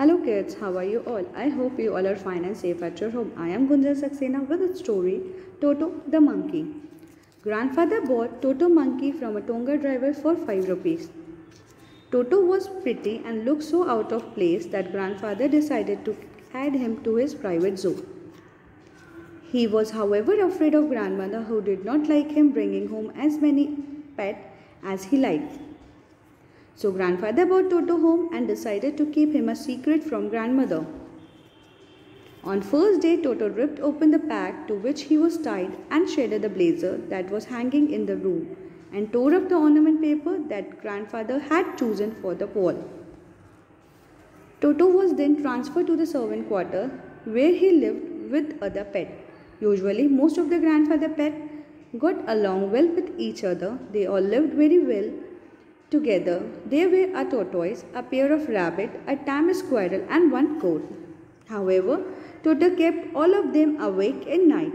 Hello kids, how are you all? I hope you all are fine and safe at your home. I am Gunjan Saxena with a story, Toto the Monkey. Grandfather bought Toto monkey from a Tonga driver for 5 rupees. Toto was pretty and looked so out of place that grandfather decided to add him to his private zoo. He was however afraid of grandmother who did not like him bringing home as many pets as he liked. So grandfather brought Toto home and decided to keep him a secret from grandmother. On first day, Toto ripped open the pack to which he was tied and shredded the blazer that was hanging in the room and tore up the ornament paper that grandfather had chosen for the wall. Toto was then transferred to the servant quarter where he lived with other pets. Usually, most of the grandfather pets got along well with each other. They all lived very well together. There were a tortoise, a pair of rabbits, a tame squirrel and one goat. However, Toto kept all of them awake at night.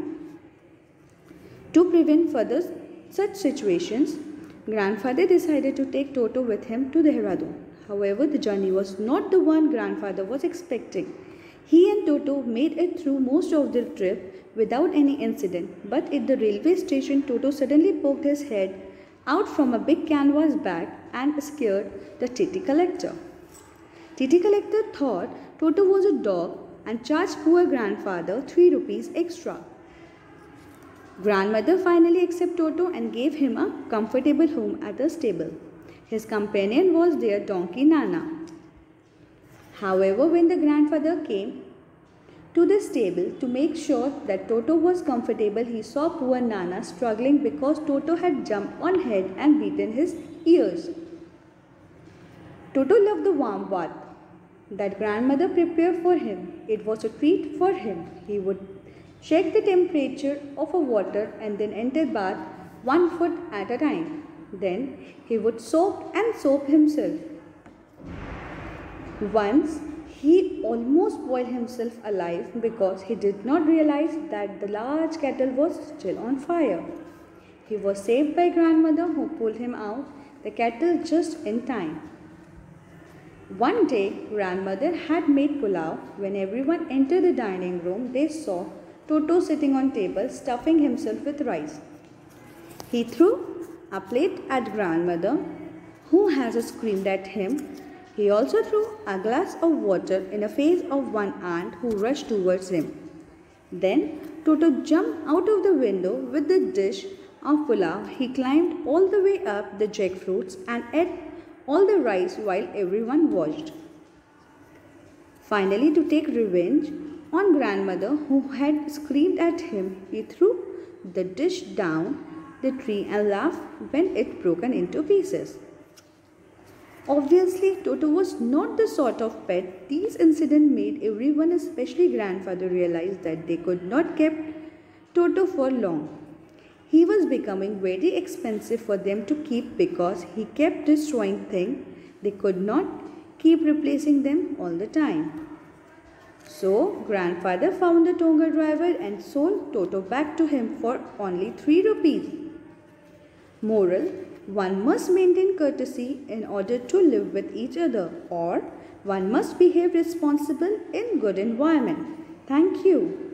To prevent further such situations, grandfather decided to take Toto with him to Dehradun. However, the journey was not the one grandfather was expecting. He and Toto made it through most of the trip without any incident, but at the railway station, Toto suddenly poked his head out from a big canvas bag and scared the TT collector. TT collector thought Toto was a dog and charged poor grandfather 3 rupees extra. Grandmother finally accepted Toto and gave him a comfortable home at the stable. His companion was their donkey Nana. However, when the grandfather came to the stable to make sure that Toto was comfortable, he saw poor Nana struggling because Toto had jumped on head and beaten his ears. Toto loved the warm bath that grandmother prepared for him. It was a treat for him. He would check the temperature of a water and then enter bath 1 foot at a time. Then he would soak himself. Once he almost boiled himself alive because he did not realize that the large kettle was still on fire. He was saved by grandmother who pulled him out the kettle just in time. One day, grandmother had made pulao. When everyone entered the dining room, they saw Toto sitting on table stuffing himself with rice. He threw a plate at grandmother, who has screamed at him. He also threw a glass of water in the face of one aunt who rushed towards him. Then Toto jumped out of the window with the dish of pulao. He climbed all the way up the jackfruits and ate all the rice while everyone watched. Finally, to take revenge on grandmother who had screamed at him, he threw the dish down the tree and laughed when it broken into pieces. Obviously, Toto was not the sort of pet. These incidents made everyone, especially grandfather, realize that they could not keep Toto for long. He was becoming very expensive for them to keep because he kept destroying things. They could not keep replacing them all the time. So, grandfather found the Tonga driver and sold Toto back to him for only 3 rupees. Moral: one must maintain courtesy in order to live with each other, or one must behave responsible in good environment. Thank you.